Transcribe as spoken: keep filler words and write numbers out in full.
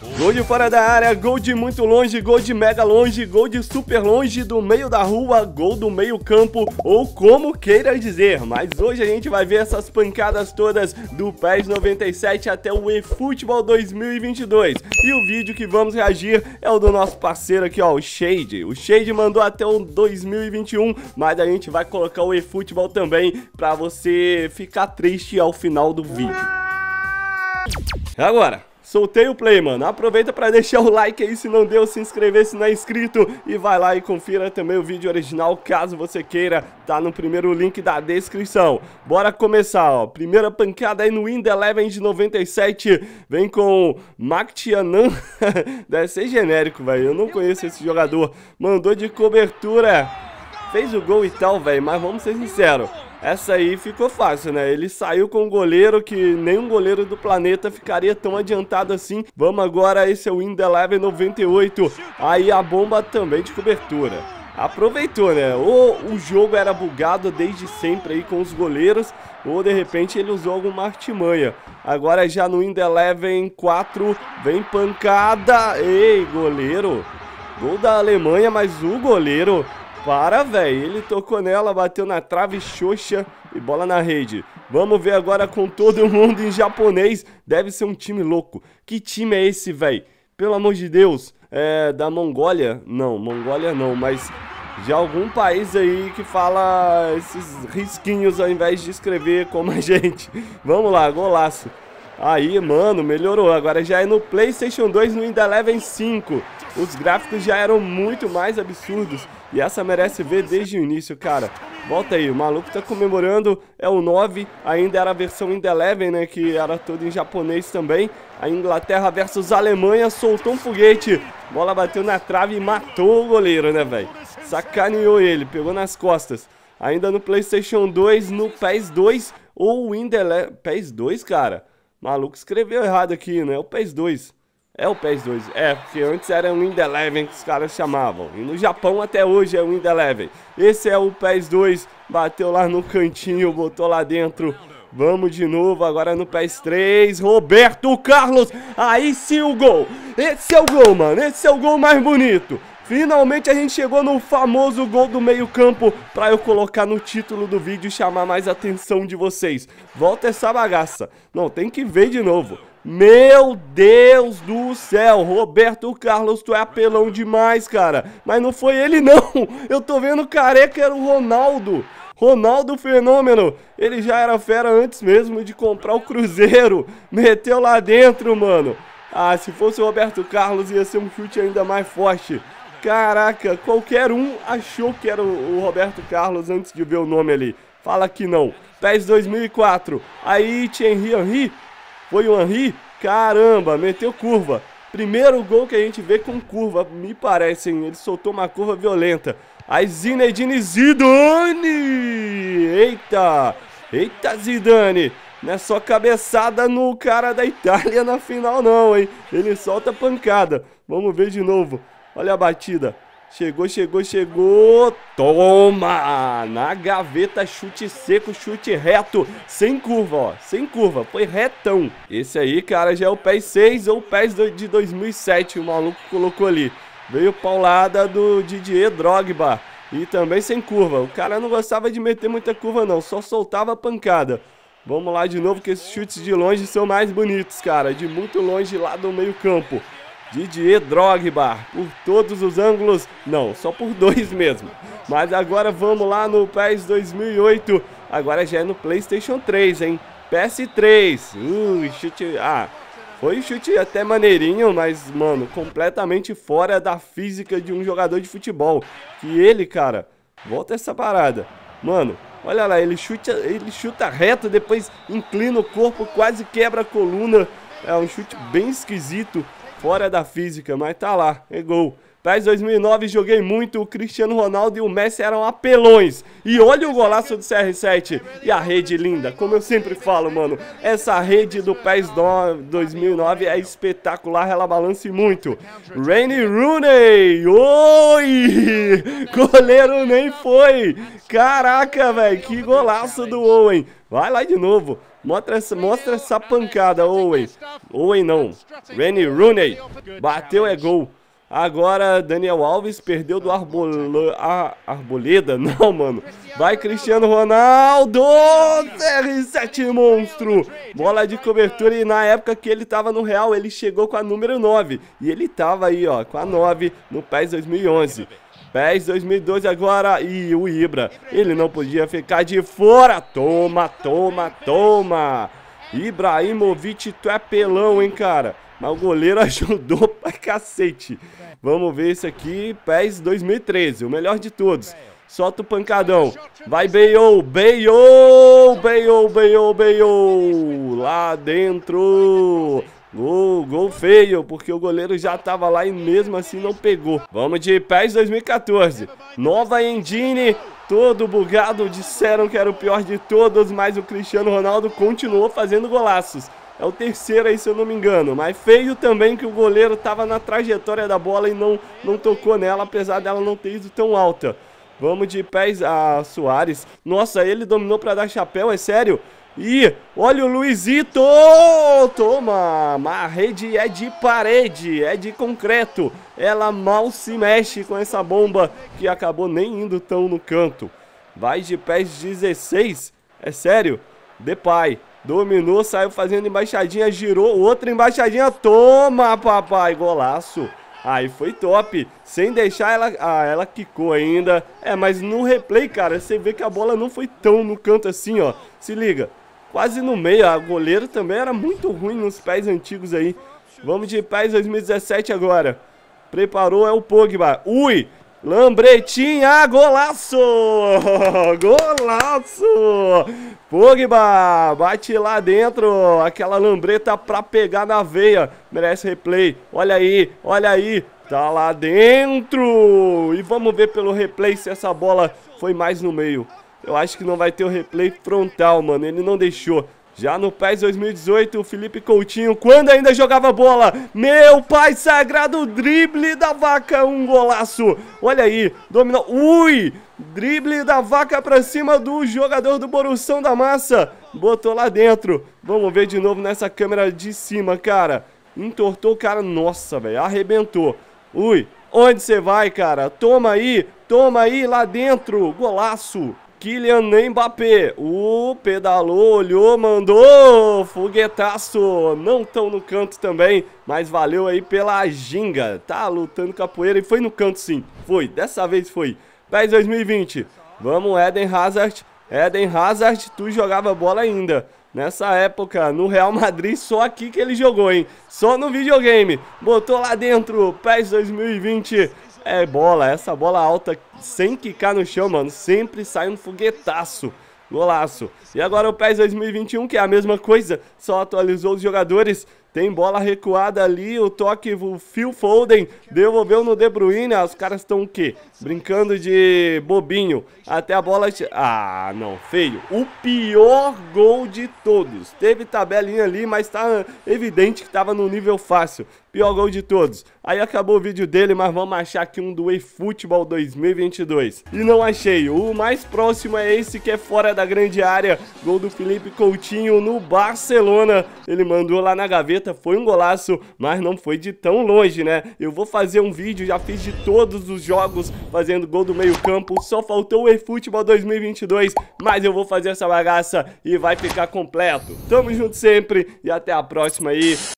Gol de fora da área, gol de muito longe, gol de mega longe, gol de super longe, do meio da rua, gol do meio campo, ou como queira dizer. Mas hoje a gente vai ver essas pancadas todas do PES noventa e sete até o eFootball dois mil e vinte e dois. E o vídeo que vamos reagir é o do nosso parceiro aqui, ó, o Shade. O Shade mandou até o dois mil e vinte e um, mas a gente vai colocar o eFootball também pra você ficar triste ao final do vídeo. Agora, soltei o play, mano. Aproveita pra deixar o like aí se não deu, se inscrever se não é inscrito. E vai lá e confira também o vídeo original, caso você queira. Tá no primeiro link da descrição. Bora começar, ó. Primeira pancada aí no Wind Eleven de noventa e sete. Vem com Mactianan. Deve ser genérico, velho. Eu não conheço esse jogador. Mandou de cobertura. Fez o gol e tal, velho. Mas vamos ser sinceros. Essa aí ficou fácil, né? Ele saiu com um goleiro que nenhum goleiro do planeta ficaria tão adiantado assim. Vamos agora, esse é o Wind Eleven noventa e oito. Aí a bomba também de cobertura. Aproveitou, né? Ou o jogo era bugado desde sempre aí com os goleiros, ou de repente ele usou alguma artimanha. Agora já no Wind Eleven quatro, vem pancada. Ei, goleiro. Gol da Alemanha, mas o goleiro... Para, velho, ele tocou nela, bateu na trave, xoxa e bola na rede. Vamos ver agora com todo mundo em japonês. Deve ser um time louco. Que time é esse, velho? Pelo amor de Deus. É da Mongólia? Não, Mongólia não, mas de algum país aí que fala esses risquinhos ao invés de escrever como a gente. Vamos lá, golaço. Aí, mano, melhorou. Agora já é no PlayStation dois, no Wind Eleven cinco. Os gráficos já eram muito mais absurdos. E essa merece ver desde o início, cara. Volta aí, o maluco tá comemorando. É o nove, ainda era a versão Wind Eleven, né? Que era toda em japonês também. A Inglaterra versus a Alemanha, soltou um foguete. Bola bateu na trave e matou o goleiro, né, velho? Sacaneou ele, pegou nas costas. Ainda no PlayStation dois, no PES dois ou Wind Eleven... PES dois, cara? O maluco escreveu errado aqui, né? É o PES dois. É o PES dois, é, porque antes era o Wind Eleven que os caras chamavam. E no Japão até hoje é o Wind Eleven. Esse é o PES dois, bateu lá no cantinho, botou lá dentro. Vamos de novo, agora no PES três, Roberto Carlos. Aí sim o gol. Esse é o gol, mano, esse é o gol mais bonito. Finalmente a gente chegou no famoso gol do meio campo pra eu colocar no título do vídeo e chamar mais a atenção de vocês. Volta essa bagaça. Não, tem que ver de novo. Meu Deus do céu, Roberto Carlos, tu é apelão demais, cara. Mas não foi ele não, eu tô vendo careca, era o Ronaldo. Ronaldo Fenômeno, ele já era fera antes mesmo de comprar o Cruzeiro. Meteu lá dentro, mano. Ah, se fosse o Roberto Carlos ia ser um chute ainda mais forte. Caraca, qualquer um achou que era o Roberto Carlos antes de ver o nome ali. Fala que não. PES dois mil e quatro, aí Thierry Henry. Foi o Henry? Caramba, meteu curva. Primeiro gol que a gente vê com curva, me parece, hein? Ele soltou uma curva violenta. Aí Zinedine Zidane! Eita! Eita, Zidane! Não é só cabeçada no cara da Itália na final não, hein? Ele solta pancada. Vamos ver de novo. Olha a batida. Chegou, chegou, chegou. Toma! Na gaveta, chute seco, chute reto. Sem curva, ó. Sem curva. Foi retão. Esse aí, cara, já é o PES seis ou o PES de dois mil e sete. O maluco colocou ali. Veio paulada do Didier Drogba. E também sem curva. O cara não gostava de meter muita curva, não. Só soltava pancada. Vamos lá de novo, que esses chutes de longe são mais bonitos, cara. De muito longe lá do meio campo. Didier Drogba, por todos os ângulos, não, só por dois mesmo. Mas agora vamos lá no PES dois mil e oito, agora já é no PlayStation três, hein? P S três, uh, chute, ah, foi chute até maneirinho, mas, mano, completamente fora da física de um jogador de futebol. Que ele, cara, volta essa parada, mano, olha lá, ele chuta, ele chuta reto, depois inclina o corpo, quase quebra a coluna, é um chute bem esquisito. Fora da física, mas tá lá, é gol. PES dois mil e nove, joguei muito, o Cristiano Ronaldo e o Messi eram apelões. E olha o golaço do C R sete. E a rede linda, como eu sempre falo, mano. Essa rede do PES dois mil e nove é espetacular, ela balança muito. Wayne Rooney, oi! Goleiro nem foi. Caraca, velho, que golaço do Owen. Vai lá de novo. Mostra essa, mostra essa pancada, Owen. Owen não. Wayne Rooney. Bateu, é gol. Agora, Daniel Alves perdeu do Arbola... Ar... Arboleda? Não, mano. Vai, Cristiano Ronaldo! C R sete monstro! Bola de cobertura e na época que ele tava no Real, ele chegou com a número nove. E ele tava aí, ó, com a nove no PES dois mil e onze. PES dois mil e doze agora, e o Ibra, ele não podia ficar de fora. Toma, toma, toma. Ibrahimovic, tu é pelão, hein, cara. Mas o goleiro ajudou pra cacete. Vamos ver isso aqui, PES dois mil e treze, o melhor de todos. Solta o pancadão. Vai, Bale, Bale, Bale, Bale, Bale. Lá dentro. Gol, gol feio, porque o goleiro já tava lá e mesmo assim não pegou. Vamos de PES dois mil e quatorze. Nova engine, todo bugado. Disseram que era o pior de todos, mas o Cristiano Ronaldo continuou fazendo golaços. É o terceiro aí, se eu não me engano. Mas feio também que o goleiro tava na trajetória da bola e não, não tocou nela, apesar dela não ter ido tão alta. Vamos de PES a Suárez. Nossa, ele dominou pra dar chapéu, é sério? Ih, olha o Luizito! Toma! Mas a rede é de parede, é de concreto. Ela mal se mexe com essa bomba que acabou nem indo tão no canto. Vai de PES dezesseis. É sério? Depay. Dominou, saiu fazendo embaixadinha, girou, outra embaixadinha. Toma, papai! Golaço! Aí foi top, sem deixar ela... Ah, ela quicou ainda. É, mas no replay, cara, você vê que a bola não foi tão no canto assim, ó. Se liga, quase no meio. A goleiro também era muito ruim nos PES antigos aí. Vamos de PES dois mil e dezessete agora. Preparou, é o Pogba. Ui, lambretinha, golaço! Golaço! Pogba, bate lá dentro, aquela lambreta pra pegar na veia, merece replay, olha aí, olha aí, tá lá dentro, e vamos ver pelo replay se essa bola foi mais no meio. Eu acho que não vai ter o replay frontal, mano, ele não deixou. Já no PES dois mil e dezoito, o Felipe Coutinho, quando ainda jogava bola, meu pai sagrado, drible da vaca, um golaço, olha aí, dominou, ui, drible da vaca pra cima do jogador do Borussão da Massa, botou lá dentro, vamos ver de novo nessa câmera de cima, cara, entortou o cara, nossa, velho, arrebentou, ui, onde você vai, cara, toma aí, toma aí, lá dentro, golaço. Kylian Mbappé, o pedalou, olhou, mandou, foguetaço, não tão no canto também, mas valeu aí pela ginga, tá lutando capoeira e foi no canto sim, foi, dessa vez foi. PES dois mil e vinte, vamos Eden Hazard, Eden Hazard, tu jogava bola ainda, nessa época no Real Madrid, só aqui que ele jogou, hein, só no videogame, botou lá dentro, PES dois mil e vinte, é bola, essa bola alta, sem quicar no chão, mano, sempre sai um foguetaço, golaço. E agora o PES dois mil e vinte e um, que é a mesma coisa, só atualizou os jogadores, tem bola recuada ali, o toque, o Phil Foden devolveu no De Bruyne, os caras estão o quê? Brincando de bobinho, até a bola... Ah, não, feio, o pior gol de todos, teve tabelinha ali, mas tá evidente que tava no nível fácil, pior gol de todos. Aí acabou o vídeo dele, mas vamos achar aqui um do eFootball dois mil e vinte e dois. E não achei, o mais próximo é esse que é fora da grande área, gol do Felipe Coutinho no Barcelona, ele mandou lá na gaveta, foi um golaço, mas não foi de tão longe, né? Eu vou fazer um vídeo, já fiz de todos os jogos fazendo gol do meio campo, só faltou o eFootball dois mil e vinte e dois, mas eu vou fazer essa bagaça e vai ficar completo. Tamo junto sempre e até a próxima aí.